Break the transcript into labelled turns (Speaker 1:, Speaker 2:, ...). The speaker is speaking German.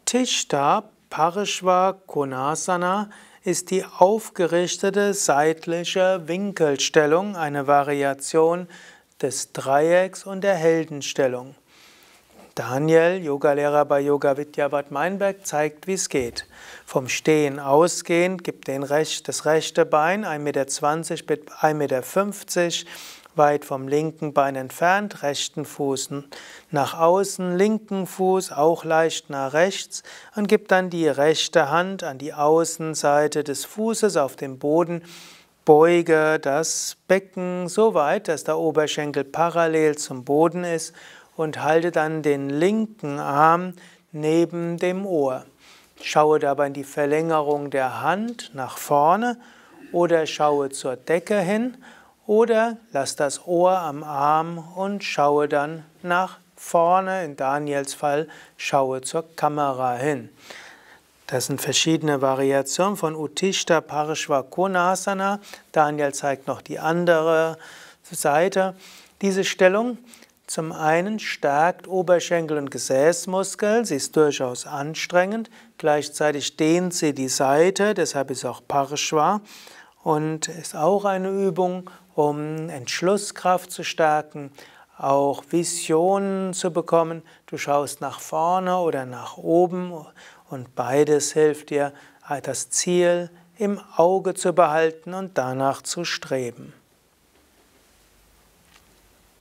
Speaker 1: Utthishta Parshva Konasana ist die aufgerichtete seitliche Winkelstellung, eine Variation des Dreiecks und der Heldenstellung. Daniel, Yogalehrer bei Yoga Vidya Bad Meinberg, zeigt, wie es geht. Vom Stehen ausgehend, gib das rechte Bein 1,20 m bis 1,50 m weit vom linken Bein entfernt, rechten Fuß nach außen, linken Fuß auch leicht nach rechts und gib dann die rechte Hand an die Außenseite des Fußes auf dem Boden. Beuge das Becken so weit, dass der Oberschenkel parallel zum Boden ist und halte dann den linken Arm neben dem Ohr. Schaue dabei in die Verlängerung der Hand nach vorne oder schaue zur Decke hin oder lass das Ohr am Arm und schaue dann nach vorne. In Daniels Fall schaue zur Kamera hin. Das sind verschiedene Variationen von Utthishta Parshva Konasana. Daniel zeigt noch die andere Seite. Diese Stellung zum einen stärkt Oberschenkel- und Gesäßmuskel, sie ist durchaus anstrengend, gleichzeitig dehnt sie die Seite, deshalb ist auch Parshva und ist auch eine Übung, um Entschlusskraft zu stärken, auch Visionen zu bekommen. Du schaust nach vorne oder nach oben und beides hilft dir, das Ziel im Auge zu behalten und danach zu streben.